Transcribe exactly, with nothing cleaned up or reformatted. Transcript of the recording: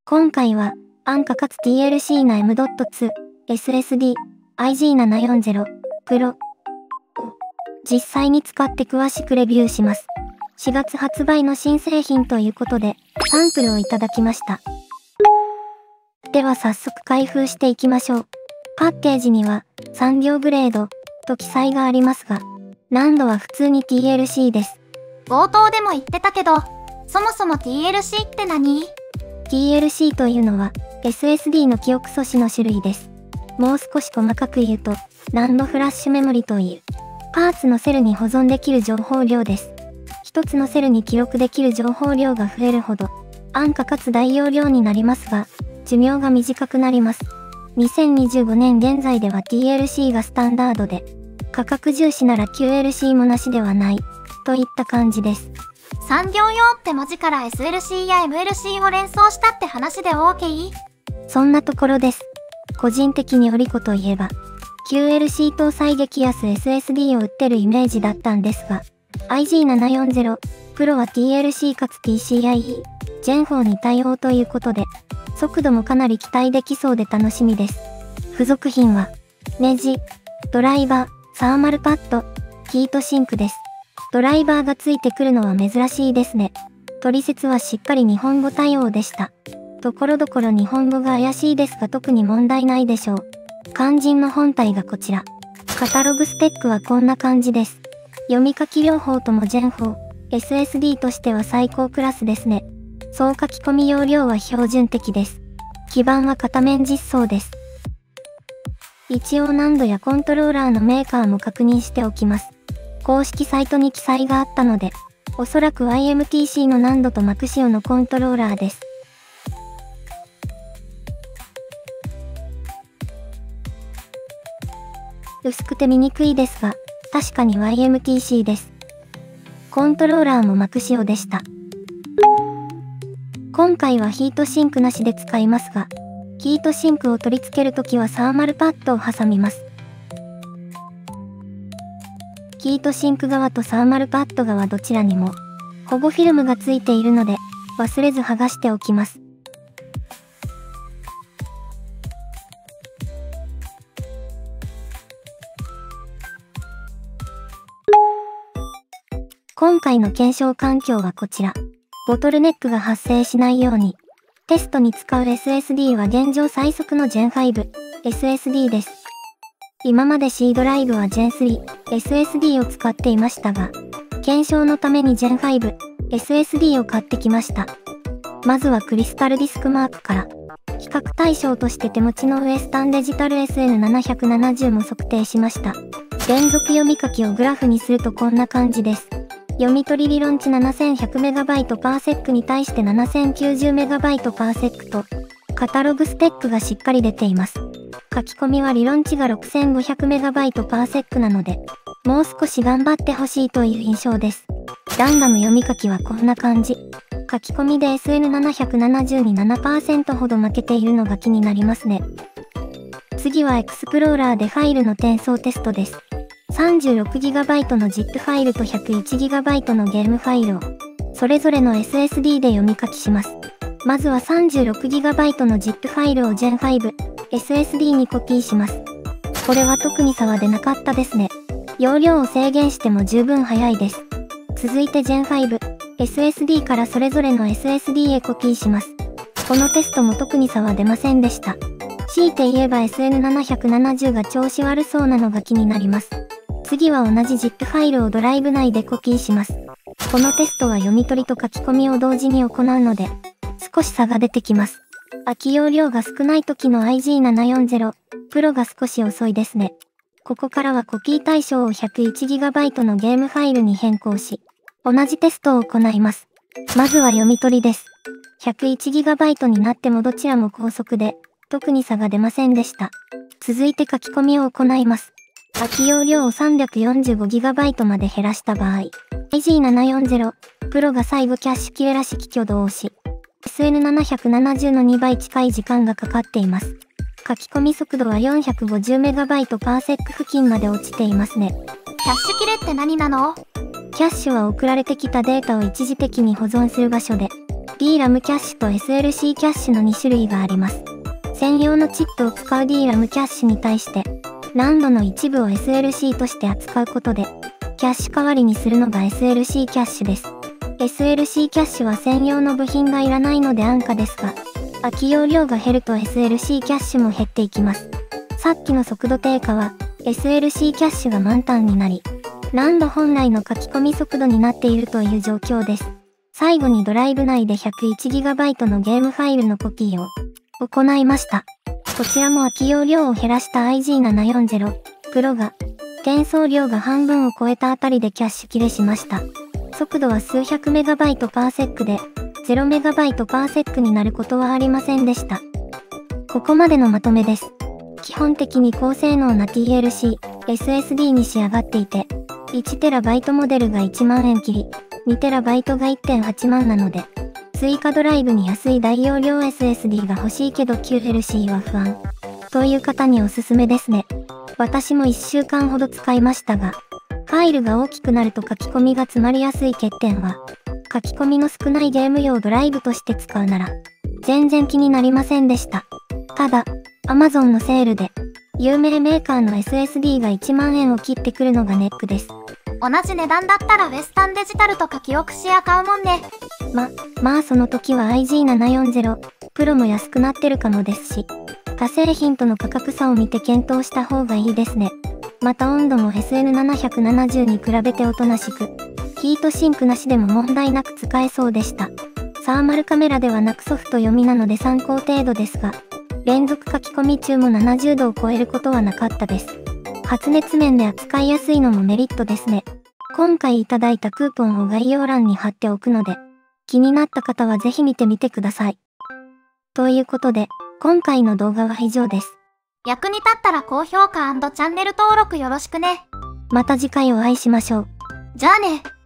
今回は、安価かつ ティーエルシー な エムドットツー エスエスディー アイジーななひゃくよんじゅう Pro を実際に使って詳しくレビューします。しがつ発売の新製品ということで、サンプルをいただきました。では早速開封していきましょう。パッケージには、産業グレードと記載がありますが、難度は普通に ティーエルシー です。 冒頭でも言ってたけど、そもそも ティーエルシー って何？ ティーエルシー というのは エスエスディー の記憶素子の種類です。もう少し細かく言うと、ランドフラッシュメモリという、パーツのセルに保存できる情報量です。一つのセルに記録できる情報量が増えるほど、安価かつ大容量になりますが、寿命が短くなります。にせんにじゅうごねん現在では ティーエルシー がスタンダードで、価格重視なら キューエルシー もなしではない、といった感じです。 産業用って文字から エスエルシー や エムエルシー を連想したって話で OK？ そんなところです。個人的にオリコといえば、キューエルシー 搭載激安 エスエスディー を売ってるイメージだったんですが、アイジーななひゃくよんじゅう Pro は ティーエルシー かつ ピーシーアイイー、ジェンフォーに対応ということで、速度もかなり期待できそうで楽しみです。付属品は、ネジ、ドライバー、サーマルパッド、ヒートシンクです。ドライバーがついてくるのは珍しいですね。取説はしっかり日本語対応でした。ところどころ日本語が怪しいですが特に問題ないでしょう。肝心の本体がこちら。カタログスペックはこんな感じです。読み書き両方ともジェンフォー、エスエスディー としては最高クラスですね。総書き込み容量は標準的です。基板は片面実装です。一応難度やコントローラーのメーカーも確認しておきます。公式サイトに記載があったので、おそらく ワイエムティーシー の難度とマクシオのコントローラーです。薄くて見にくいですが、確かに ワイエムティーシー です。コントローラーもマクシオでした。今回はヒートシンクなしで使いますが、ヒートシンクを取り付けるときはサーマルパッドを挟みます。ヒートシンク側とサーマルパッド側どちらにも保護フィルムがついているので忘れず剥がしておきます。今回の検証環境はこちら。ボトルネックが発生しないように。テストに使う エスエスディー は現状最速の ジェンファイブ エスエスディー です。今まで C ドライブは ジェンスリー エスエスディー を使っていましたが、検証のために ジェンファイブ エスエスディー を買ってきました。まずはクリスタルディスクマークから、比較対象として手持ちのウエスタンデジタル エスエヌななひゃくななじゅう も測定しました。連続読み書きをグラフにするとこんな感じです。読み取り理論値 ななせんひゃくメガバイトパーセック に対して ななせんきゅうじゅうメガバイトパーセック と、カタログスペックがしっかり出ています。書き込みは理論値が ろくせんごひゃくメガバイトパーセック なので、もう少し頑張ってほしいという印象です。ランダム読み書きはこんな感じ。書き込みで エスエヌななひゃくななじゅう に ななパーセント ほど負けているのが気になりますね。次はエクスプローラーでファイルの転送テストです。さんじゅうろくギガバイト の ジップ ファイルと ひゃくいちギガバイト のゲームファイルを、それぞれの エスエスディー で読み書きします。まずは さんじゅうろくギガバイト の ジップ ファイルを ジェンファイブ エスエスディー にコピーします。これは特に差は出なかったですね。容量を制限しても十分早いです。続いて ジェンファイブ エスエスディー からそれぞれの エスエスディー へコピーします。このテストも特に差は出ませんでした。強いて言えば エスエヌななひゃくななじゅう が調子悪そうなのが気になります。次は同じ ジップ ファイルをドライブ内でコピーします。このテストは読み取りと書き込みを同時に行うので、少し差が出てきます。空き容量が少ない時の アイジーななひゃくよんじゅう Pro が少し遅いですね。ここからはコピー対象を ひゃくいちギガバイト のゲームファイルに変更し、同じテストを行います。まずは読み取りです。ひゃくいちギガバイト になってもどちらも高速で、特に差が出ませんでした。続いて書き込みを行います。空き容量を さんびゃくよんじゅうごギガバイト まで減らした場合、アイジーななひゃくよんじゅう Pro が最後キャッシュキレラ式挙動をし、エスエヌななひゃくななじゅう のにばい近い時間がかかっています。書き込み速度は よんひゃくごじゅうメガバイトパーセック 付近まで落ちていますね。 キャッシュ切れって何なの？ キャッシュは送られてきたデータを一時的に保存する場所で、 ディーラム キャッシュと エスエルシー キャッシュのに種類があります。専用のチップを使う ディーラム キャッシュに対して、ランドの一部を エスエルシー として扱うことで、キャッシュ代わりにするのが エスエルシー キャッシュです。エスエルシー キャッシュは専用の部品がいらないので安価ですが、空き容量が減ると エスエルシー キャッシュも減っていきます。さっきの速度低下は エスエルシー キャッシュが満タンになり、ランド本来の書き込み速度になっているという状況です。最後にドライブ内で ひゃくいちギガバイト のゲームファイルのコピーを行いました。こちらも空き容量を減らした アイジーななひゃくよんじゅう Pro が転送量が半分を超えたあたりでキャッシュ切れしました。速度は数百メガバイトパーセックでゼロメガバイトパーセックになることはありませんでした。ここまでのまとめです。基本的に高性能な ティーエルシー、エスエスディー に仕上がっていて、いちテラバイトモデルがいちまんえん切り、にテラバイトが いってんはちまんなので、追加ドライブに安い大容量 エスエスディー が欲しいけど キューエルシー は不安。という方におすすめですね。私もいっしゅうかんほど使いましたが、ファイルが大きくなると書き込みが詰まりやすい欠点は、書き込みの少ないゲーム用ドライブとして使うなら、全然気になりませんでした。ただ、Amazon のセールで、有名メーカーの エスエスディー がいちまんえんを切ってくるのがネックです。 同じ値段だったらウエスタンデジタルとかキオクシア買うもんね。 ま、まあその時は アイジーななひゃくよんじゅう Pro も安くなってるかもですし、他製品との価格差を見て検討した方がいいですね。また温度も エスエヌななひゃくななじゅう に比べておとなしく、ヒートシンクなしでも問題なく使えそうでした。サーマルカメラではなくソフト読みなので参考程度ですが、連続書き込み中もななじゅうどを超えることはなかったです。発熱面で扱いやすいのもメリットですね。今回いただいたクーポンを概要欄に貼っておくので、気になった方はぜひ見てみてください。ということで、今回の動画は以上です。 役に立ったら高評価&チャンネル登録よろしくね。 また次回お会いしましょう。 じゃあね。